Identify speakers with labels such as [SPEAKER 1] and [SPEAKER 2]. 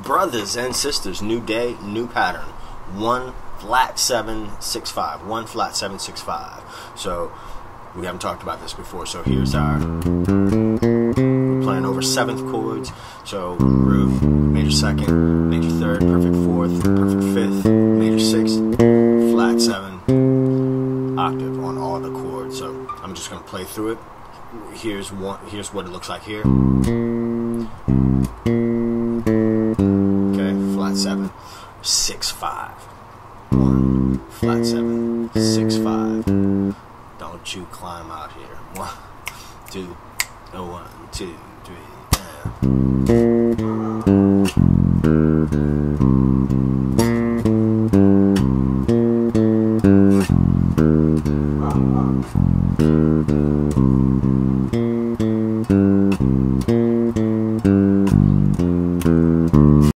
[SPEAKER 1] brothers and sisters, new day, new pattern. 1 flat 7 6 5. 1 flat 7 6 5. So we haven't talked about this before. So here's our, we're playing over 7th chords. So groove, major 2nd, major 3rd, perfect 4th, perfect 5th, major 6th, flat 7, octave on all the chords. So I'm just gonna play through it. Here's what it looks like here. Okay, flat 7 6 5. 1 flat 7 6 5. Don't you climb out here. 1 2 1 2 3.